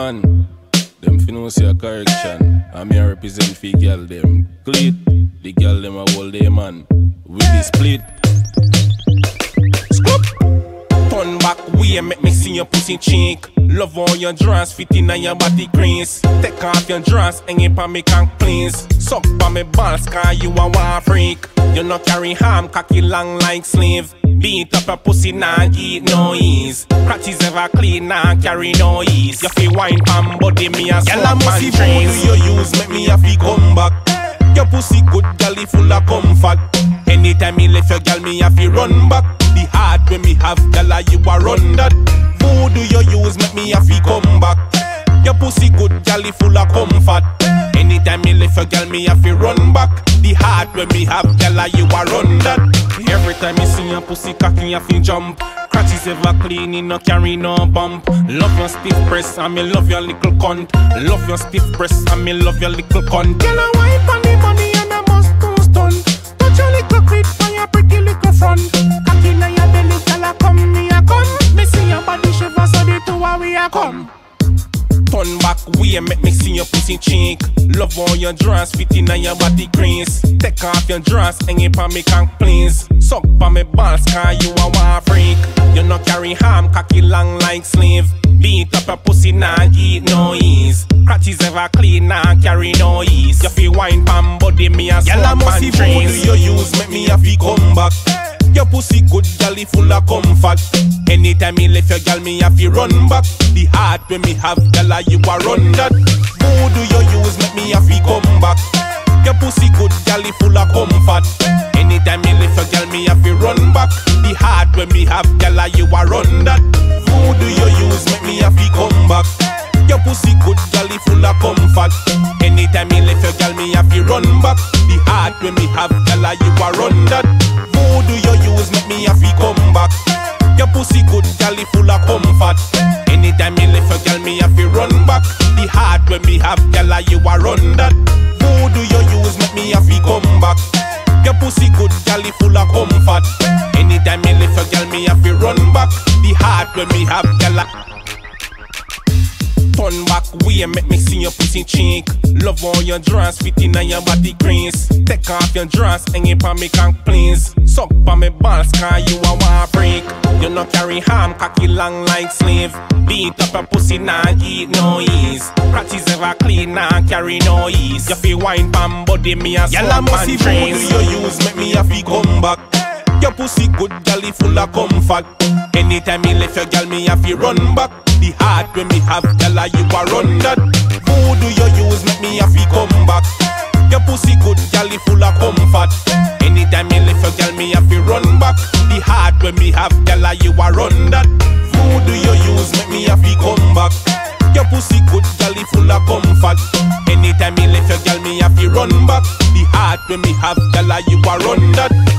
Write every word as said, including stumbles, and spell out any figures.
man, them finna see a correction. I'm here represent for girl them. Cleat, the girl them a hold them man. With the split. Scoop! Turn back way, make me see your pussy cheek. Love all your dress, fit in on your body grease. Take off your dress, hang it on me can please. Suck on me balls, cause you a war freak. You no carry ham, cocky long like sleeve. Beat up a pussy, nah eat no ease. Crotches ever clean, nah carry no ease. You feel wine pan body, me a swap and trees. You use, make me a feel come back. Your pussy good, girl, full of comfort. Anytime me left your girl, me a feel run back. The heart when me have, girl, you a run that. Who do you use, make me a feel come back. Your pussy good, girl, full of comfort. Anytime me left your girl, me a feel run back. The heart when me have, girl, you a run that. Every time me see your pussy cocky, I feel jump. Crotches ever clean, you no carry no bump. Love your stiff breast, and me love your little cunt. Love your stiff breast, and me love your little cunt. Girl, I wipe on the money and I must go stun. Touch your little clit for your pretty little front. Cocky na your belly, girl, I come, me a come. Me see your body shiver, so the two a we a come. Turn back way, make me see your pussy cheek. Love all your dress, fit in on your body grease. Take off your dress, hang it on me can please. Suck on me balls, cause you a war freak. You no carry ham, cocky long like sleeve. Beat up a pussy, nah eat no ease. Crotches ever clean, nah carry no ease. You feel wine pan body, me a swap and trees. You use, make me a feel come back. Your pussy good, girl, full of comfort. Anytime me left your girl, me have to run back. The heart when me have, girl, you a run that. Who do you use, make me have to come back. Your pussy good, girl, full of comfort. Anytime me left your girl, me have to run back. The heart when me have, girl, you a run that. Who do you use, make me have to come back. Your pussy good, girl, full of comfort. Anytime me left your girl, me have to run back. The heart when me have, girl, you a run that. Who do you use, make me have to come back. Your pussy good, girl, full of comfort. Anytime me left your girl, me have to run back. The heart when me have, girl, you a run that. Who do you use, make me have to come back. Your pussy good, girl, full of comfort. Anytime me left your girl, me have to run back. The heart when me have, girl. Turn back way, make me see your pussy cheek. Love all your dress, fit in on your body grease. Take off your dress, hang it on me can please. Suck on me balls, cause you a war freak. You no carry ham, cocky long like sleeve. Beat up a pussy, nah eat no ease. Crotches ever clean, nah carry no ease. You feel wine pan body, me a swap and trees. Who do you use, make me have to come back. Your pussy good, girl, full of comfort. Anytime me left your girl, me have to run back. The heart when me have, girl, you a run that. Who do you use, make me have to come back. Your pussy good, girl, full of comfort. Anytime me left your girl, me have to run back. The heart when me have, girl, you a run that. Who do you use, make me have to come back. Your pussy good, girl, full of comfort. Anytime me left your girl, me have to run back. The heart when me have, girl, you a run that.